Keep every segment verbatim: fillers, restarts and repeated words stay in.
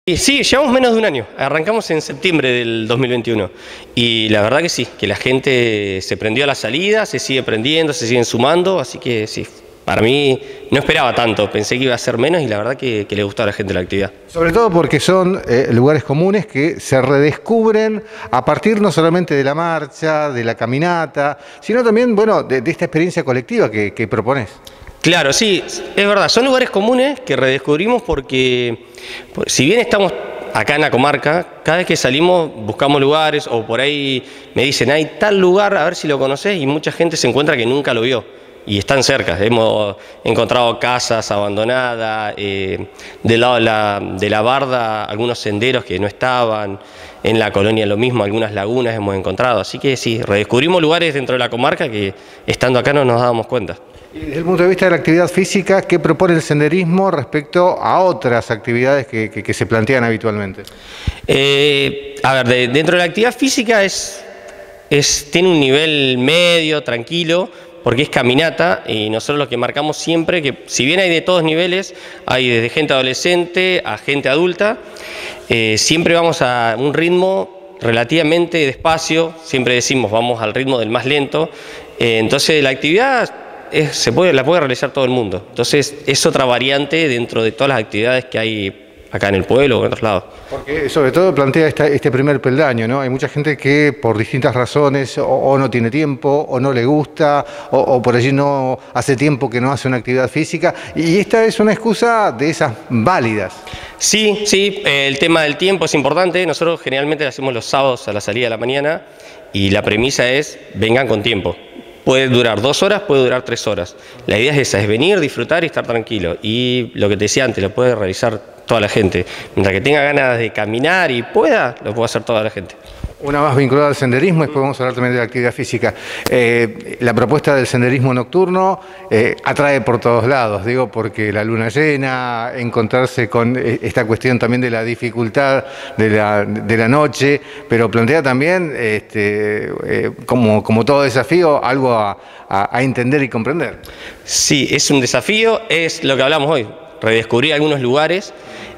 Y sí, llevamos menos de un año, arrancamos en septiembre del dos mil veintiuno y la verdad que sí, que la gente se prendió a la salida, se sigue prendiendo, se siguen sumando, así que sí, para mí no esperaba tanto, pensé que iba a ser menos y la verdad que, que le gustó a la gente la actividad. Sobre todo porque son eh, lugares comunes que se redescubren a partir no solamente de la marcha, de la caminata, sino también, bueno, de, de esta experiencia colectiva que, que propones. Claro, sí, es verdad, son lugares comunes que redescubrimos porque, por, si bien estamos acá en la comarca, cada vez que salimos buscamos lugares o por ahí me dicen, hay tal lugar, a ver si lo conoces, y mucha gente se encuentra que nunca lo vio y están cerca. Hemos encontrado casas abandonadas, eh, del lado de la, de la barda algunos senderos que no estaban, en la colonia lo mismo, algunas lagunas hemos encontrado, así que sí, redescubrimos lugares dentro de la comarca que estando acá no nos dábamos cuenta. Y desde el punto de vista de la actividad física, ¿qué propone el senderismo respecto a otras actividades que, que, que se plantean habitualmente? Eh, a ver, de, dentro de la actividad física es, es, tiene un nivel medio, tranquilo, porque es caminata y nosotros lo que marcamos siempre, que si bien hay de todos niveles, hay desde gente adolescente a gente adulta, eh, siempre vamos a un ritmo relativamente despacio, siempre decimos vamos al ritmo del más lento, eh, entonces la actividad es, se puede, la puede realizar todo el mundo, entonces es otra variante dentro de todas las actividades que hay acá en el pueblo o en otros lados. Porque sobre todo plantea esta, este primer peldaño, ¿no? Hay mucha gente que por distintas razones o, o no tiene tiempo, o no le gusta, o, o por allí no hace tiempo que no hace una actividad física, y esta es una excusa de esas válidas. Sí, sí, el tema del tiempo es importante. Nosotros generalmente lo hacemos los sábados a la salida de la mañana y la premisa es vengan con tiempo. Puede durar dos horas, puede durar tres horas. La idea es esa, es venir, disfrutar y estar tranquilo. Y lo que te decía antes, lo puede realizar toda la gente. Mientras que tenga ganas de caminar y pueda, lo puede hacer toda la gente. Una más vinculada al senderismo, después vamos a hablar también de la actividad física. Eh, la propuesta del senderismo nocturno eh, atrae por todos lados, digo, porque la luna llena, encontrarse con esta cuestión también de la dificultad de la, de la noche, pero plantea también, este, eh, como, como todo desafío, algo a, a, a entender y comprender. Sí, es un desafío, es lo que hablamos hoy, redescubrir algunos lugares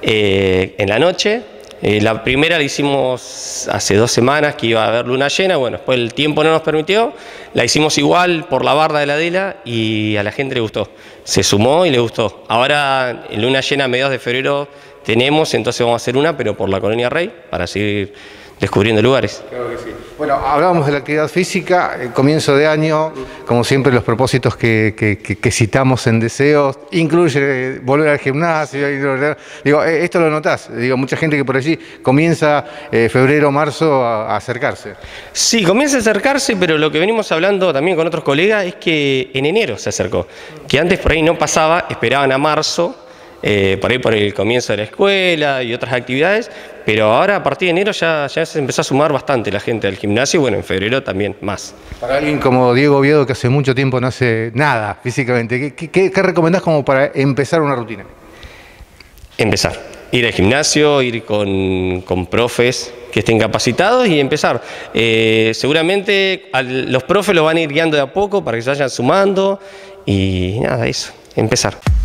eh, en la noche. Eh, la primera la hicimos hace dos semanas que iba a haber luna llena, bueno, después el tiempo no nos permitió, la hicimos igual por la barda de la Adela y a la gente le gustó, se sumó y le gustó. Ahora en luna llena a mediados de febrero tenemos, entonces vamos a hacer una, pero por la Colonia Rey, para seguir descubriendo lugares. Claro que sí. Bueno, hablábamos de la actividad física, el comienzo de año, como siempre los propósitos que, que, que, que citamos en deseos, incluye volver al gimnasio, digo, esto lo notás, digo, mucha gente que por allí comienza eh, febrero, marzo a, a acercarse. Sí, comienza a acercarse, pero lo que venimos hablando también con otros colegas es que en enero se acercó, que antes por ahí no pasaba, esperaban a marzo, Eh, por ahí por el comienzo de la escuela y otras actividades, pero ahora a partir de enero ya, ya se empezó a sumar bastante la gente al gimnasio y bueno, en febrero también más. Para alguien como Diego Oviedo que hace mucho tiempo no hace nada físicamente, ¿qué, qué, qué recomendás como para empezar una rutina? Empezar, ir al gimnasio, ir con, con profes que estén capacitados y empezar. Eh, seguramente al, los profes lo van a ir guiando de a poco para que se vayan sumando y nada, eso, empezar.